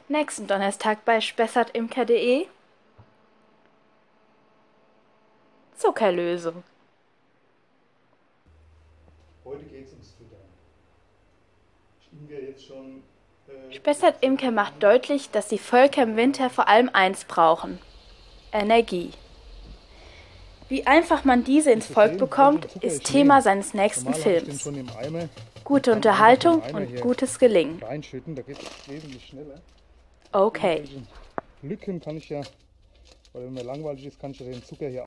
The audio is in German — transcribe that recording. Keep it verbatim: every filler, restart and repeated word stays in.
Nächsten Donnerstag bei spessartimker punkt de. Zuckerlösung. Heute geht es ums Füttern. Ich imker jetzt schon. Äh, Spessart Imker macht deutlich, dass die Völker im Winter vor allem eins brauchen: Energie. Wie einfach man diese ins Volk bekommt, ist Thema seines nächsten Films. Gute Unterhaltung und gutes Gelingen. Reinschütten, da geht es wesentlich schneller. Okay. Lücken kann ich ja, weil wenn mir langweilig ist, kann ich ja den Zucker hier